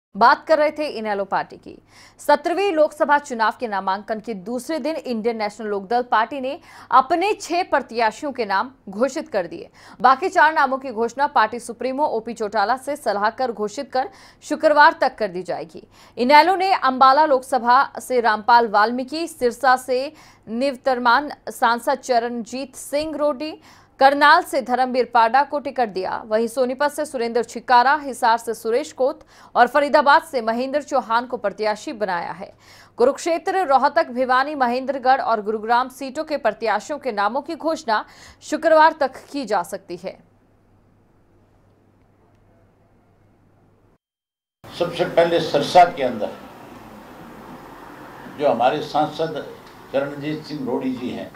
बात कर रहे थे इनेलो पार्टी की। 17वीं लोकसभा चुनाव के नामांकन के दूसरे दिन इंडियन नेशनल लोकदल पार्टी ने अपने 6 प्रत्याशियों के नाम घोषित कर दिए। बाकी 4 नामों की घोषणा पार्टी सुप्रीमो ओपी चौटाला से सलाह कर घोषित कर शुक्रवार तक कर दी जाएगी। इनेलो ने अंबाला लोकसभा से रामपाल वाल्मीकि, सिरसा से निवर्तमान सांसद चरणजीत सिंह रोडी, करनाल से धर्मवीर पाडा को टिकट दिया। वहीं सोनीपत से सुरेंद्र छिकारा, हिसार से सुरेश कोत और फरीदाबाद से महेंद्र चौहान को प्रत्याशी बनाया है। कुरुक्षेत्र, रोहतक, भिवानी, महेंद्रगढ़ और गुरुग्राम सीटों के प्रत्याशियों के नामों की घोषणा शुक्रवार तक की जा सकती है। सबसे पहले सिरसा के अंदर जो हमारे सांसद चरणजीत सिंह रोडी जी हैं,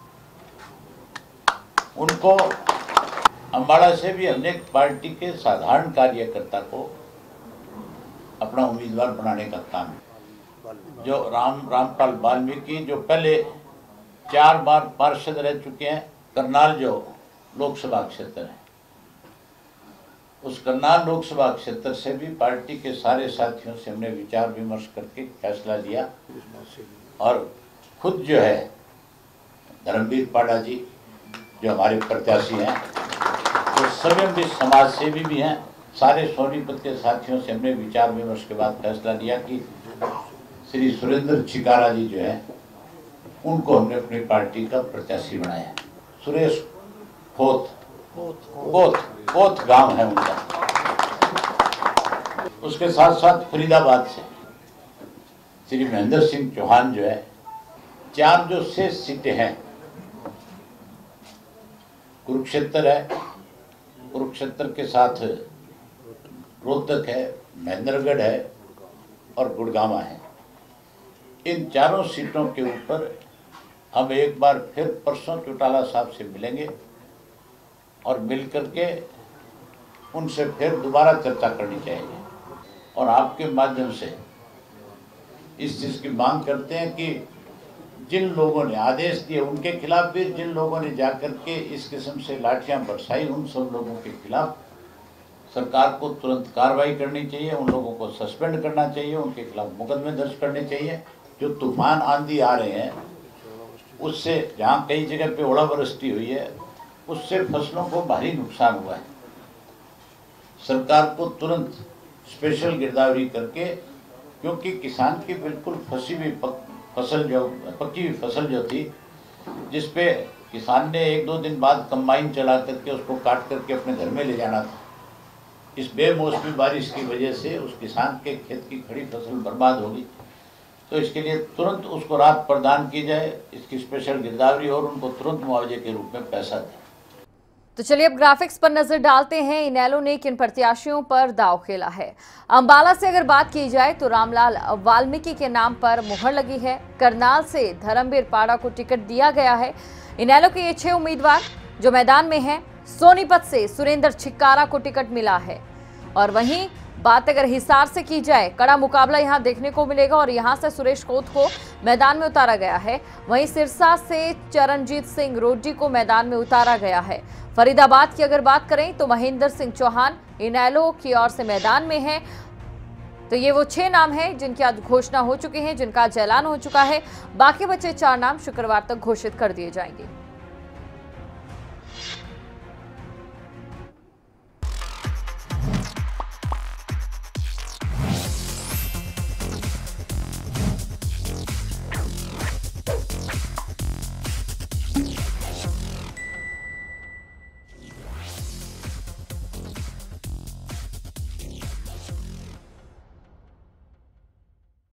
उनको अंबाला से भी हमने पार्टी के साधारण कार्यकर्ता को अपना उम्मीदवार बनाने का काम है। जो रामपाल वाल्मीकि जो पहले 4 बार पार्षद रह चुके हैं, करनाल जो लोकसभा क्षेत्र है, उस करनाल लोकसभा क्षेत्र से भी पार्टी के सारे साथियों से हमने विचार विमर्श करके फैसला लिया और खुद जो है धर्मवीर पाडा जी जो हमारे प्रत्याशी हैं, वो स्वयं भी समाज सेवी भी हैं। सारे सोनीपत के साथियों से हमने विचार विमर्श के बाद फैसला लिया कि श्री सुरेंद्र छिकारा जी जो है, उनको हमने अपनी पार्टी का प्रत्याशी बनाया। सुरेश कोत गांव है उनका। उसके साथ साथ फरीदाबाद से श्री महेंद्र सिंह चौहान जो है। 4 जो शेष सीटें हैं, कुरुक्षेत्र है, कुरुक्षेत्र के साथ रोहतक है, महेंद्रगढ़ है और गुड़गामा है। इन 4 सीटों के ऊपर हम एक बार फिर परसों चौटाला साहब से मिलेंगे और मिलकर के उनसे फिर दोबारा चर्चा करनी चाहिए और आपके माध्यम से इस चीज़ की मांग करते हैं कि जिन लोगों ने आदेश दिए उनके खिलाफ भी, जिन लोगों ने जाकर के इस किस्म से लाठियां बरसाई, उन सब लोगों के खिलाफ सरकार को तुरंत कार्रवाई करनी चाहिए। उन लोगों को सस्पेंड करना चाहिए, उनके खिलाफ मुकदमे दर्ज करने चाहिए। जो तूफान आंधी आ रहे हैं, उससे जहाँ कई जगह पे ओलावृष्टि हुई है, उससे फसलों को भारी नुकसान हुआ है। सरकार को तुरंत स्पेशल गिरदावरी करके, क्योंकि किसान की बिल्कुल फंसी हुई पक्की हुई फसल जो थी, जिसपे किसान ने 1-2 दिन बाद कंबाइन चला करके उसको काट करके अपने घर में ले जाना था, इस बेमौसमी बारिश की वजह से उस किसान के खेत की खड़ी फसल बर्बाद होगी। तो इसके लिए तुरंत उसको राहत प्रदान की जाए, इसकी स्पेशल गिरदावरी और उनको तुरंत मुआवजे के रूप में पैसा दें। तो चलिए अब ग्राफिक्स पर नजर डालते हैं। इनेलो ने किन प्रत्याशियों पर दांव खेला है। अंबाला से अगर बात की जाए तो रामलाल वाल्मीकि के नाम पर मुहर लगी है। करनाल से धर्मवीर पाडा को टिकट दिया गया है। इनेलो के ये 6 उम्मीदवार जो मैदान में हैं, सोनीपत से सुरेंद्र छिकारा को टिकट मिला है और वहीं बात अगर हिसार से की जाए, कड़ा मुकाबला यहां देखने को मिलेगा और यहां से सुरेश कोत को मैदान में उतारा गया है। वहीं सिरसा से चरणजीत सिंह रोडी को मैदान में उतारा गया है। फरीदाबाद की अगर बात करें तो महेंद्र सिंह चौहान इनेलो की ओर से मैदान में है। तो ये वो 6 नाम हैं जिनकी आज घोषणा हो चुकी है, जिनका आज ऐलान हो चुका है। बाकी बचे 4 नाम शुक्रवार तक घोषित कर दिए जाएंगे।